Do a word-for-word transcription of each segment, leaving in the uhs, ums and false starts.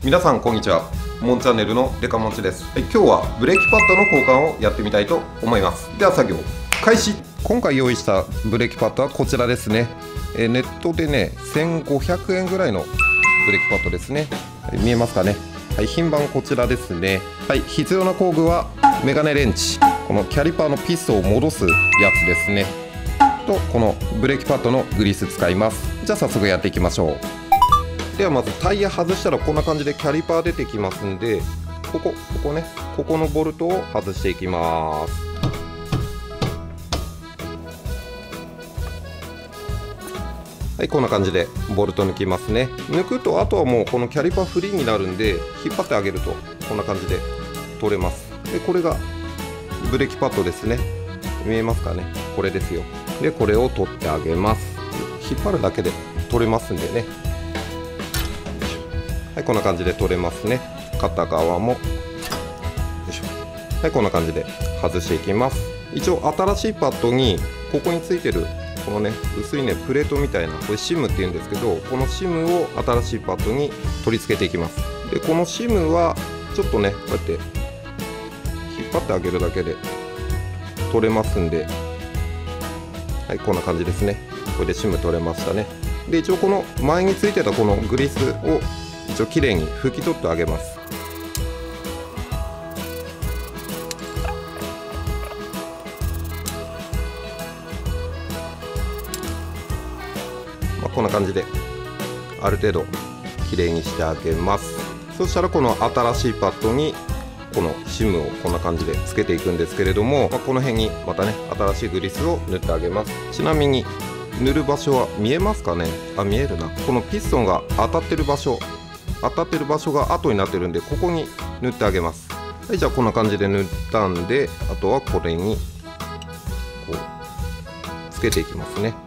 皆さんこんにちは。モンチャンネルのデカモンチです。はい、今日はブレーキパッドの交換をやってみたいと思います。では作業開始。今回用意したブレーキパッドはこちらですね。えネットでねせんごひゃくえんぐらいのブレーキパッドですね。見えますかね。はい、品番こちらですね。はい、必要な工具はメガネレンチ、このキャリパーのピストンを戻すやつですねと、このブレーキパッドのグリース使います。じゃあ早速やっていきましょう。ではまずタイヤ外したらこんな感じでキャリパー出てきますんで、ここここね、ここのボルトを外していきます。はい、こんな感じでボルト抜きますね。抜くとあとはもうこのキャリパーフリーになるんで、引っ張ってあげるとこんな感じで取れます。でこれがブレーキパッドですね。見えますかね。これですよ。でこれを取ってあげます。引っ張るだけで取れますんでね。はい、こんな感じで取れますね。片側もよいしょ。はい、こんな感じで外していきます。一応新しいパッドにここについてるこのね薄いねプレートみたいな、これシムっていうんですけど、このシムを新しいパッドに取り付けていきます。でこのシムはちょっとねこうやって引っ張ってあげるだけで取れますんで、はい、こんな感じですね。これでシム取れましたね。で一応この前についてたこのグリスを一応きれいに拭き取ってあげます。まあ、こんな感じである程度きれいにしてあげます。そしたらこの新しいパッドにこのシムをこんな感じでつけていくんですけれども、まあ、この辺にまたね新しいグリスを塗ってあげます。ちなみに塗る場所は見えますかね。あ、見えるな。このピストンが当たってる場所当たってる場所が跡になってるんで、ここに塗ってあげます。はい、じゃあこんな感じで塗ったんで、あとはこれにこうつけていきますね。よ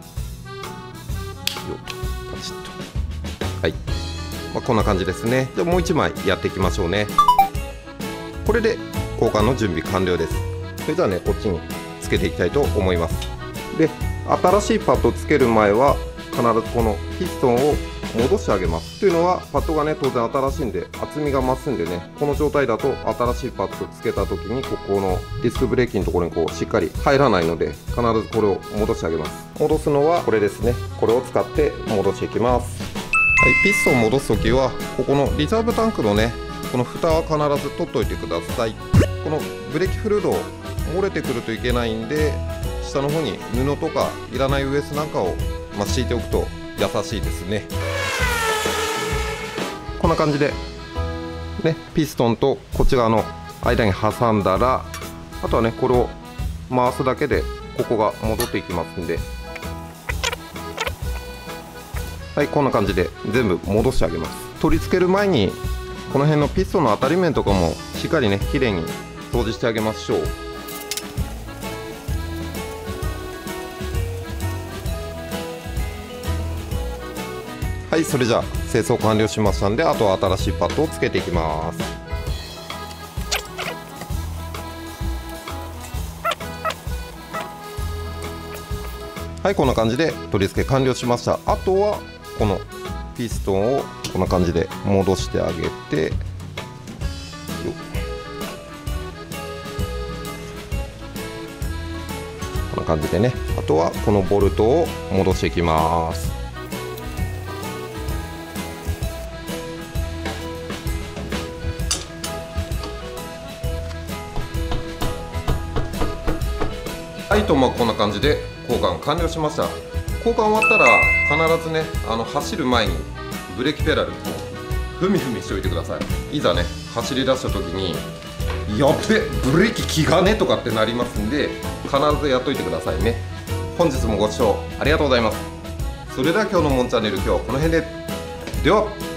っ、パチッと。はい、まあ、こんな感じですね。じゃあもういちまいやっていきましょうね。これで交換の準備完了です。それじゃあねこっちにつけていきたいと思います。で新しいパッドをつける前は必ずこのピストンを戻してあげます。というのはパッドがね当然新しいんで厚みが増すんでね、この状態だと新しいパッドをつけた時にここのディスクブレーキのところにこうしっかり入らないので、必ずこれを戻してあげます。戻すのはこれですね。これを使って戻していきます。はい、ピストンを戻す時はここのリザーブタンクのねこの蓋は必ず取っておいてください。このブレーキフルード漏れてくるといけないんで、下の方に布とかいらないウエスなんかを、まあ、敷いておくと優しいですね。こんな感じでねピストンとこっち側の間に挟んだら、あとはねこれを回すだけでここが戻っていきますんで、はい、こんな感じで全部戻してあげます。取り付ける前にこの辺のピストンの当たり面とかもしっかりねきれいに掃除してあげましょう。はい、それじゃあ清掃完了しましたんで、あとは新しいパッドをつけていきます。はい、こんな感じで取り付け完了しました。あとはこのピストンをこんな感じで戻してあげて、こんな感じでね、あとはこのボルトを戻していきます。はい、とまあこんな感じで交換完了しました。交換終わったら必ずねあの走る前にブレーキペダルを踏み踏みしておいてください。いざね走り出した時にやっべブレーキ効かねとかってなりますんで、必ずやっといてくださいね。本日もご視聴ありがとうございます。それでは今日のモンチャンネル、今日はこの辺で。では。